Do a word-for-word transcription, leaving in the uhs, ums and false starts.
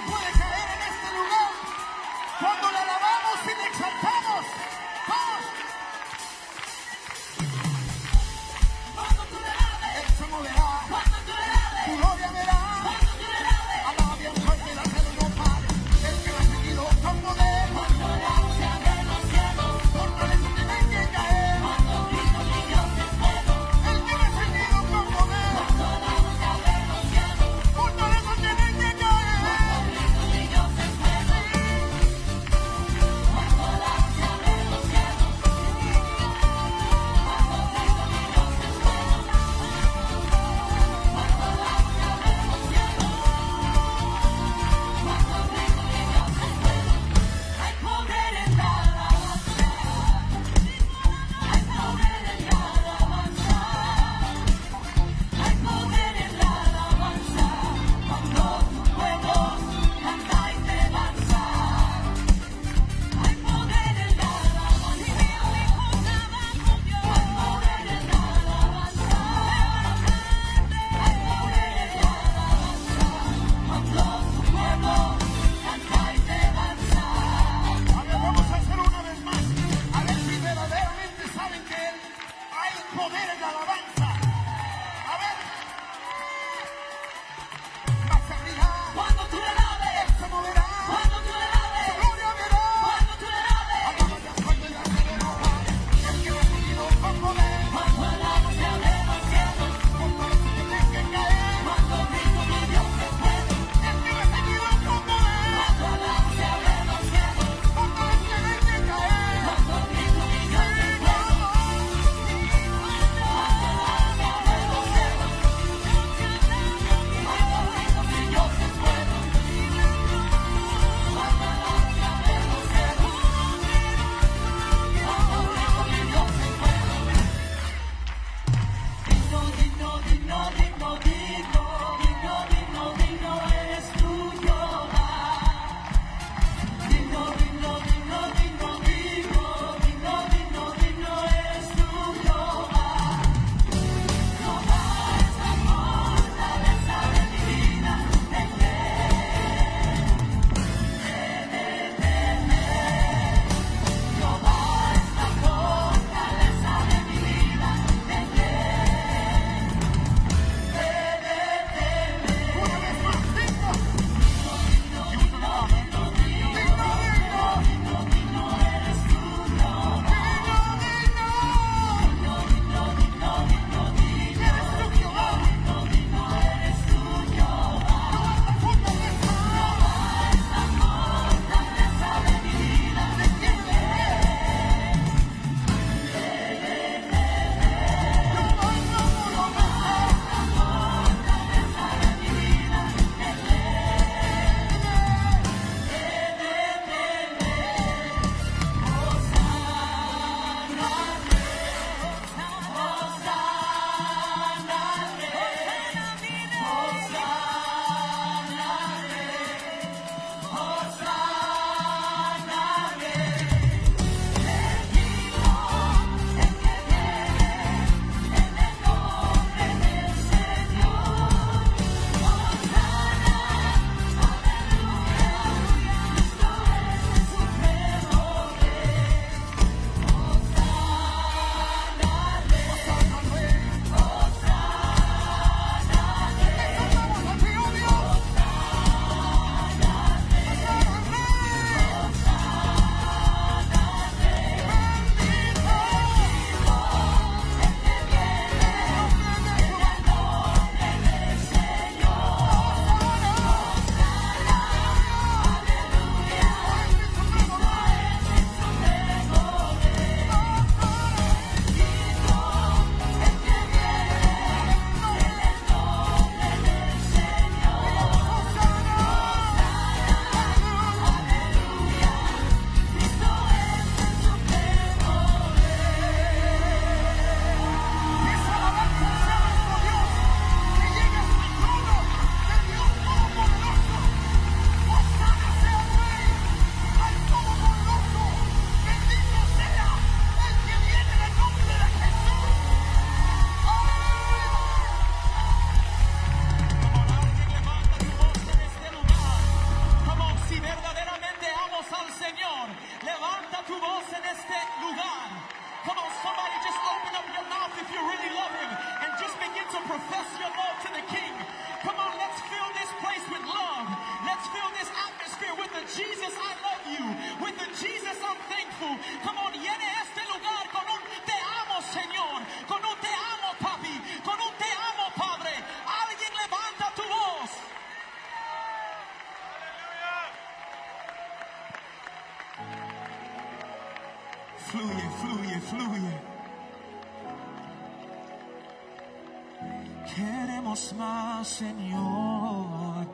puede caer en este lugar cuando le alabamos y le exaltamos. ¡Vamos! Cuando tú le alabes, Él se moverá. Cuando tú le alabes, tu gloria verá. Cuando tú le alabes, alaba bien fuerte la fe de no pare. El que lo ha seguido con poder. Cuando la voz se abre en los cielos, portales no tienen que caer. Cuando grito mi Dios es bueno. El que me ha seguido con poder. Cuando la voz se abre en los cielos, portales no tienen que caer. Cuando grito mi confess your love to the King. Come on, let's fill this place with love. Let's fill this atmosphere with the Jesus I love you, with the Jesus I'm thankful. Come on, llene este lugar con un te amo, Señor, con un te amo, papi, con un te amo, Padre. Alguien levanta tu voz. Fluye, fluye, fluye. Queremos más, Señor.